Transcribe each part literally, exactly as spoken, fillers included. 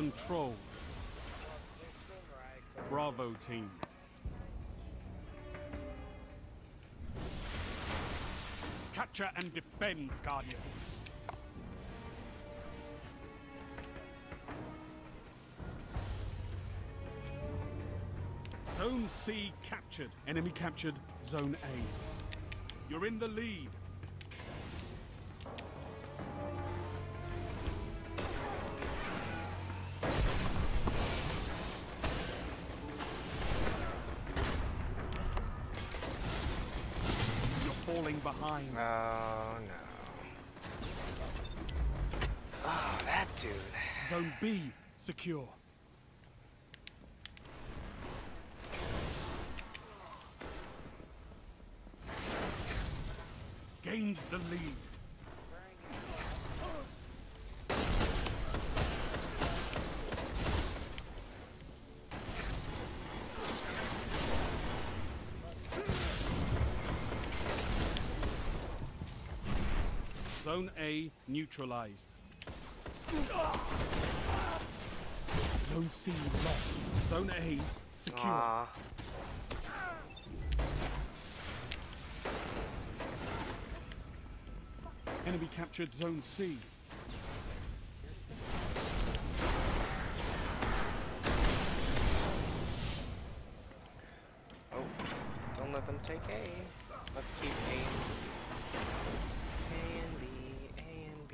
control. Bravo team. Capture and defend, Guardians. Zone C captured. Enemy captured Zone A. You're in the lead. You're falling behind. Oh no. Oh, that dude. Zone B secure. Gained the lead. Zone A neutralized. Zone C lost. Zone A secure. Aww. Enemy captured Zone C. Oh, don't let them take A. Let's keep A. A and B, A and B.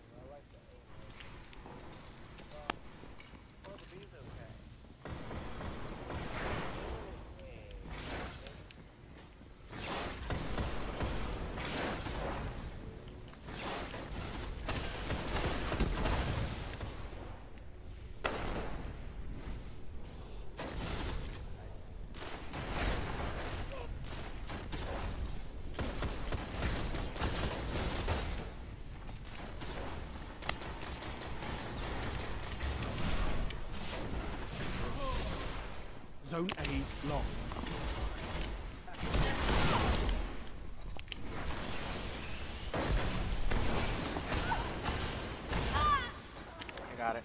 Zone A lost. I got it.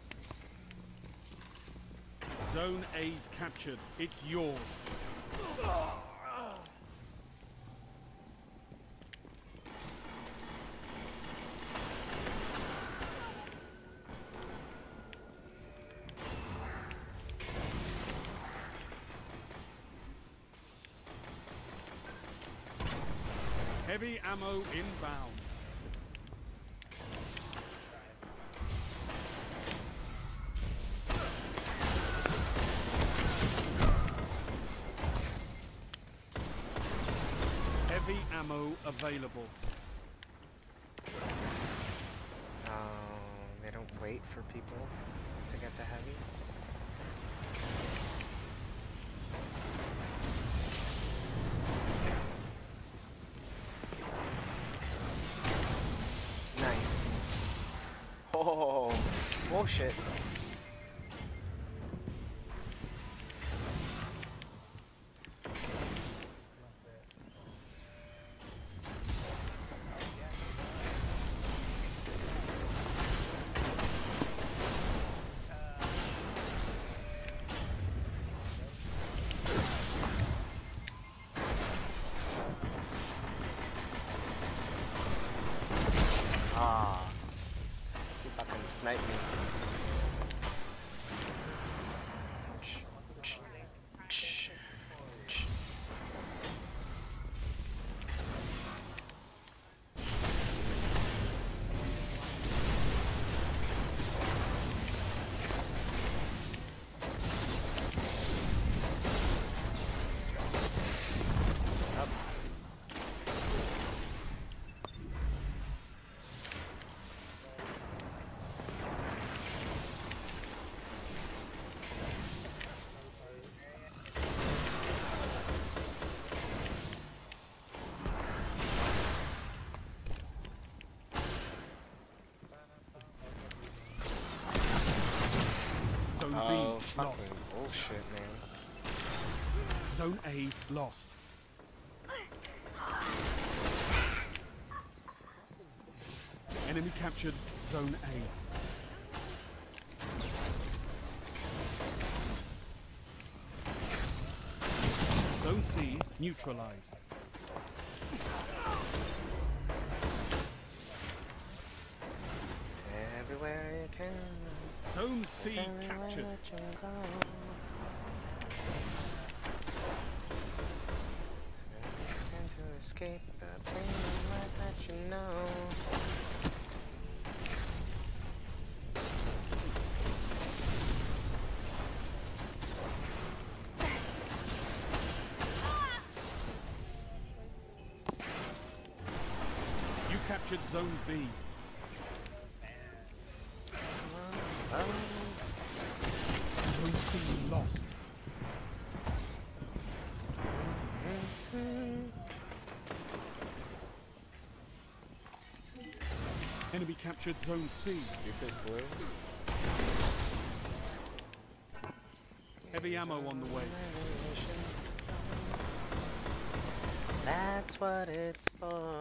Zone A's captured. It's yours. Heavy ammo inbound. Heavy ammo available. Oh, they don't wait for people to get the heavy. Nice. Oh, bullshit. Ah, he fucking sniped me. Zone Oh, B fucking lost. bullshit, man. Zone A lost. Enemy captured Zone A. C neutralized. Everywhere you can. Zone C Everywhere captured. that you go. Trying to escape the pain of life that you know. You captured Zone B. Um, Zone C lost. mm-hmm. Enemy captured Zone C. Stupid blue. Heavy ammo on the way. That's what it's for.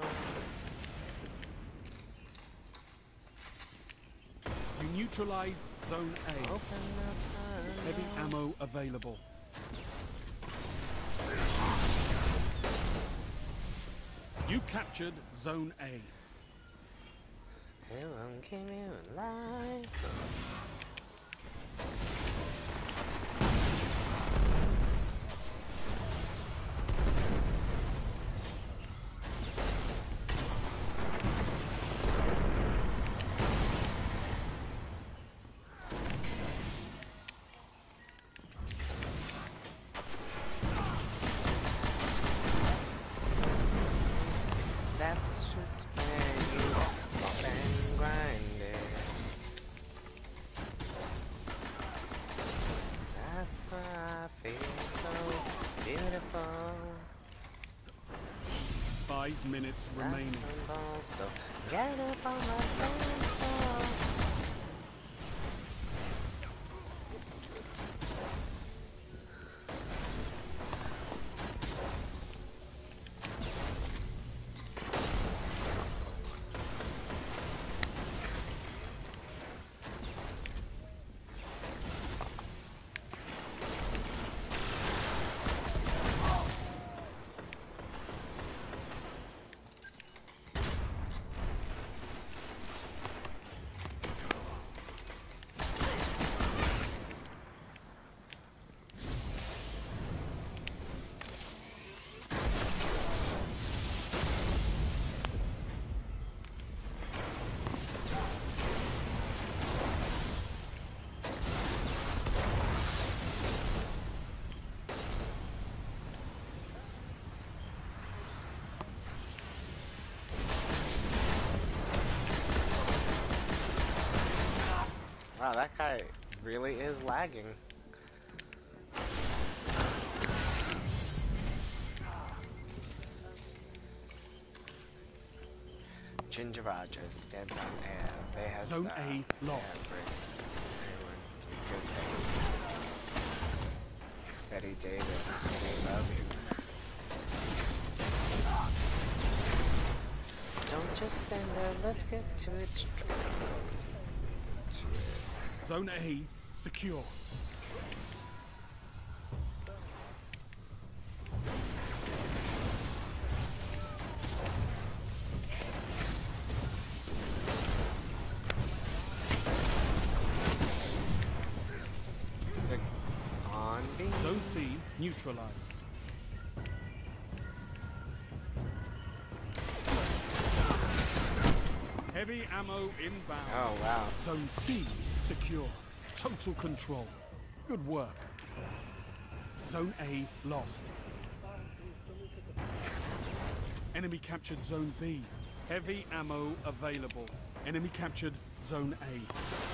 You neutralized Zone A. Open up Heavy ammo available. You captured Zone A. It won't keep you alive. That's just where you bump and grind it. That's why I feel so beautiful. Five minutes remaining. That's so get up on my dance floor. Wow, that guy really is lagging. Ginger Rogers, dead on air. They have Zone the, A lost. Good thing. Betty Davis, we love you. Don't just stand there, let's get to it straight. Zone A secure. On B. Zone C neutralized. Heavy ammo inbound. Oh wow. Zone C secure. Total control. Good work. Zone A lost. Enemy captured Zone B. Heavy ammo available. Enemy captured Zone A.